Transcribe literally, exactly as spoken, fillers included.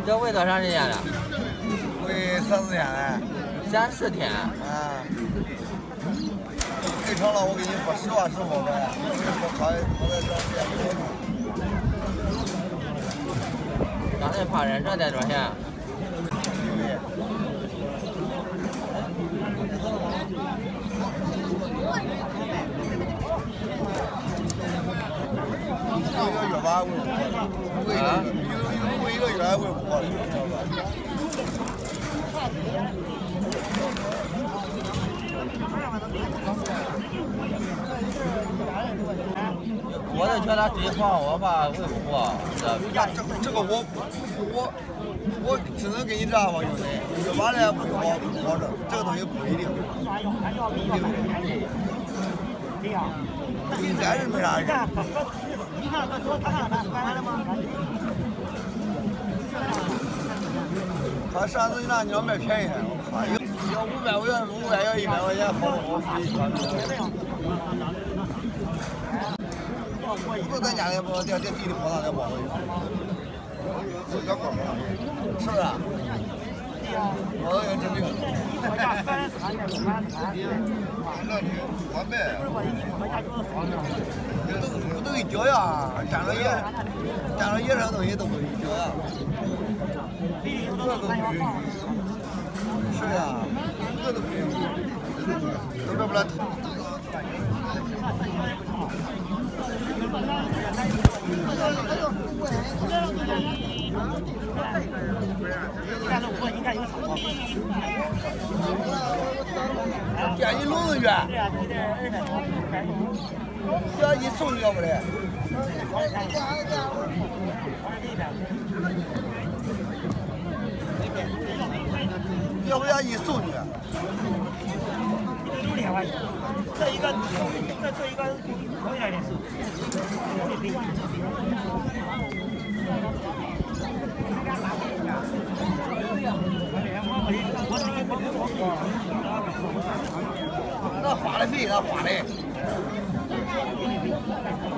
这喂多长时间了？ 喂三四天了。 三四天。 啊。太长了，我跟你说实话实说呗。我他我在这边。 刚才怕人这得多少钱？ 一个月吧，喂不活的，喂一个月，喂一个月喂不活的，知道吧？ 我就觉得对黄，我怕喂不活，知道呀，这个这个我我我只能给你这样吧，兄弟，月八的不保不保证，这个东西不一定，对不对？对呀，应该是没啥人。你看他说他看他买了吗？他上次那你要卖便宜，我靠，要五百，我要五百，要一百块钱，好我自己穿。不咱家的不，这这地里跑上这包子去，是个包子，是不是？包子也真灵。那你完呗。这都不都给脚呀？沾了盐，沾了盐上东西都不给脚呀。这都不允许。是呀，这都不允许。都这不来。建议笼子远，这一送要不嘞？要不然一送去。六千块钱，这一个，这这一个多一点的是，那花的费，那花的。